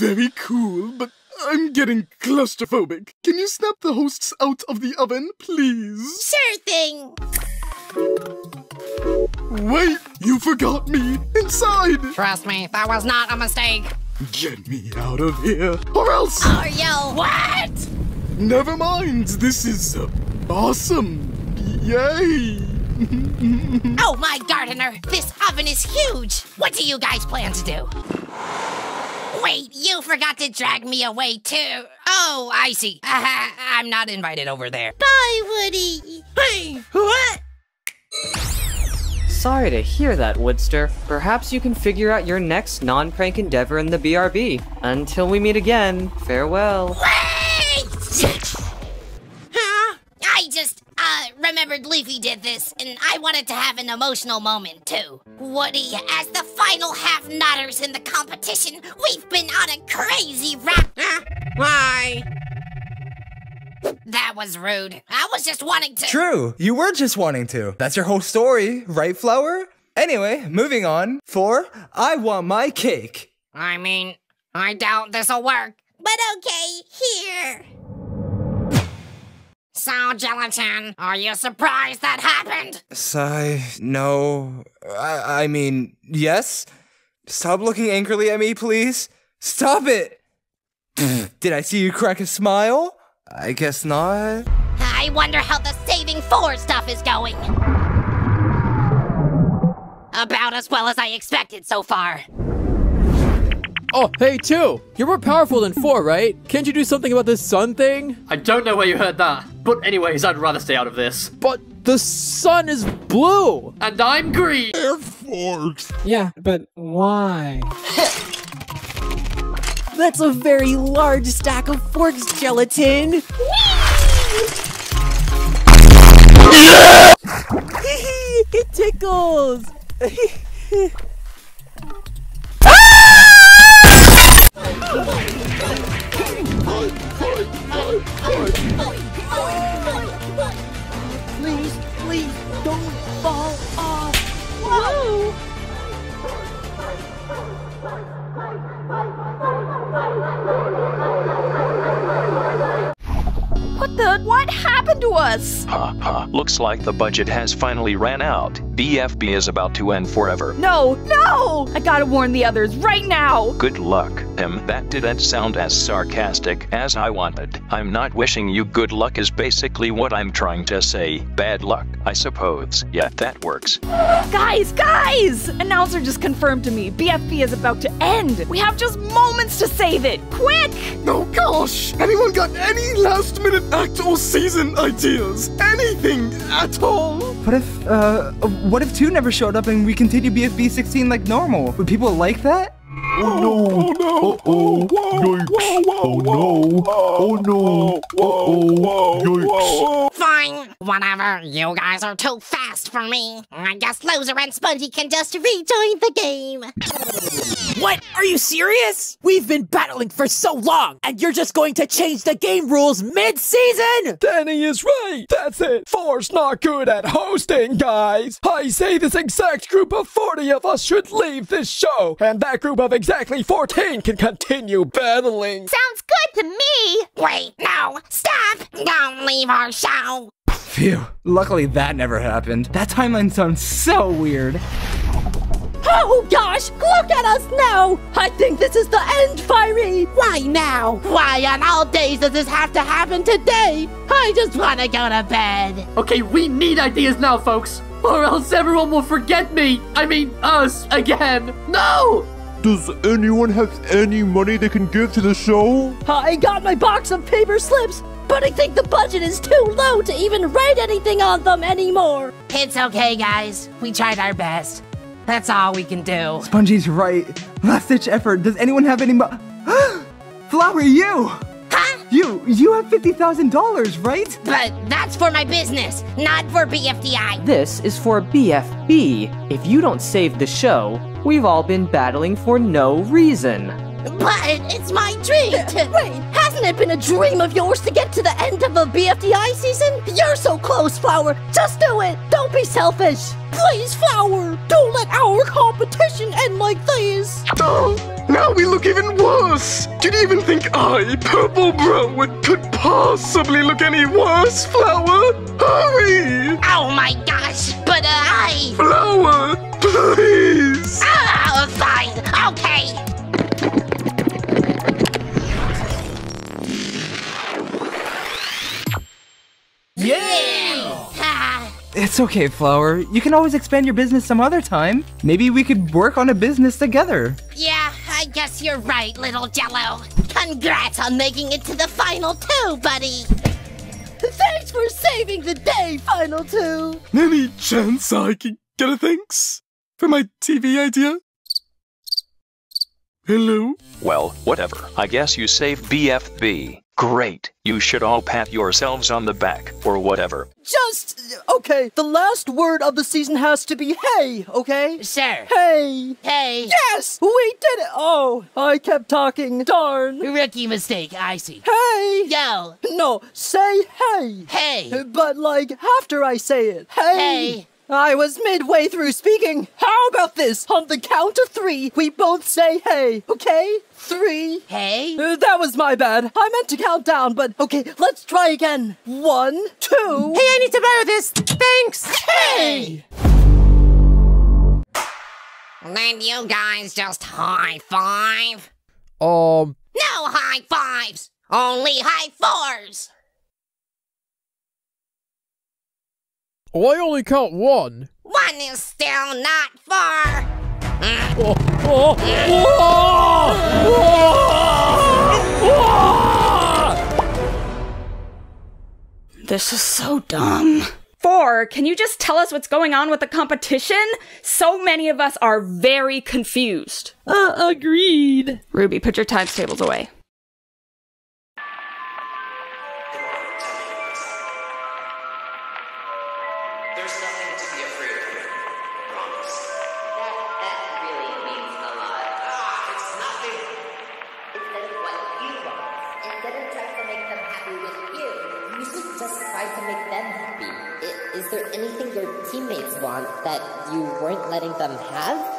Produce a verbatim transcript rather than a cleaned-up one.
very cool, but I'm getting claustrophobic. Can you snap the hosts out of the oven, please? Sure thing. Wait, you forgot me inside. Trust me, that was not a mistake. Get me out of here, or else. Oh, yo, what? Never mind. This is uh, awesome. Yay. Oh my gardener, this oven is huge. What do you guys plan to do? Wait, you forgot to drag me away too. Oh, I see. Uh, I'm not invited over there. Bye, Woody. Hey, what? Sorry to hear that, Woodster. Perhaps you can figure out your next non-prank endeavor in the B R B. Until we meet again, farewell. Wait! Huh? I just, uh, remembered Leafy did this, and I wanted to have an emotional moment, too. Woody, as the final half-nodders in the competition, we've been on a crazy rap. Huh? Why? That was rude. I was just wanting to- True, you were just wanting to. That's your whole story, right, Flower? Anyway, moving on. For I Want My Cake. I mean, I doubt this'll work. But okay, here. So, Gelatin, are you surprised that happened? Sigh, no. I, I mean, yes? Stop looking angrily at me, please. Stop it! Did I see you crack a smile? I guess not. I wonder how the Saving four stuff is going. About as well as I expected so far. Oh, hey, two! You're more powerful than four, right? Can't you do something about this sun thing? I don't know where you heard that, but anyways, I'd rather stay out of this. But the sun is blue! And I'm green! Air Force! Yeah, but why? That's a very large stack of forks, Gelatin! It tickles! Please, please, don't fall off! Whoa! What the? What happened to us? Ha ha. Looks like the budget has finally ran out. B F B is about to end forever. No, no! I gotta warn the others right now! Good luck, Tim. That didn't sound as sarcastic as I wanted. I'm not wishing you good luck is basically what I'm trying to say. Bad luck, I suppose. Yeah, that works. Guys, guys! Announcer just confirmed to me B F B is about to end. We have just moments to save it. Quick! Oh gosh! Anyone got any last minute act or season ideas? Anything at all? What if, uh, what if two never showed up and we continue B F B sixteen like normal? Would people like that? Oh no! Oh no! Uh-oh! Yikes! Oh no! Oh no! Uh-oh! Yikes! Fine, whatever. You guys are too fast for me. I guess Loser and Spongy can just rejoin the game. What? Are you serious? We've been battling for so long, and you're just going to change the game rules mid-season? Danny is right! That's it! Four's not good at hosting, guys! I say this exact group of forty of us should leave this show, and that group of exactly fourteen can continue battling! Sounds good to me! Wait, no! Stop! Don't leave our show! Phew. Luckily that never happened. That timeline sounds so weird. Oh gosh, look at us now! I think this is the end, Fiery! Why now? Why on all days does this have to happen today? I just want to go to bed. Okay, we need ideas now, folks, or else everyone will forget me. I mean, us again. No! Does anyone have any money they can give to the show? I got my box of paper slips, but I think the budget is too low to even write anything on them anymore. It's okay, guys. We tried our best. That's all we can do. Spongy's right. Last ditch effort. Does anyone have any mo- Flower, you! Huh? You, you have fifty thousand dollars, right? But that's for my business, not for B F D I. This is for B F B. If you don't save the show, we've all been battling for no reason. But it's my dream to- Wait, hasn't it been a dream of yours to get to the end of a B F D I season? You're so close, Flower. Just do it. Don't be selfish. Please, Flower. Don't let our competition end like this. Uh, Now we look even worse! Do you even think I, Purple Bro, could possibly look any worse, Flower? Hurry! Oh my gosh, but uh, I... Flower, please! Oh, fine, okay. Yeah! Ah, It's okay, Flower. You can always expand your business some other time. Maybe we could work on a business together. yeah, I guess you're right, little Jello. Congrats on making it to the final two, buddy. Thanks for saving the day, Final Two. Any chance I could get a thanks for my T V idea? Hello? Well, whatever. I guess you saved B F B. Great. You should all pat yourselves on the back, or whatever. Just, okay, the last word of the season has to be hey, okay? Sir. Hey. Hey. Yes, we did it. Oh, I kept talking. Darn. Rookie mistake, I see. Hey. Yo. No, say hey. Hey. But like after I say it. Hey. Hey. I was midway through speaking. How about this? On the count of three, we both say hey, okay? Three. Hey. Uh, that was my bad. I meant to count down, but okay, let's try again. One, two. Hey, I need to borrow this. Thanks. Hey. Then you guys just high five? Um. No high fives. Only high fours. Oh, I only count one. One is still not far. Oh, oh, whoa, whoa. This is so dumb. Four, can you just tell us what's going on with the competition? So many of us are very confused. Uh, agreed. Ruby, put your times tables away. There's nothing to be afraid of. Promise. That, that really means a lot. Ah, it's nothing. Instead of what you want, instead of trying to make them happy with you, you should just try to make them happy. I- is there anything your teammates want that you weren't letting them have?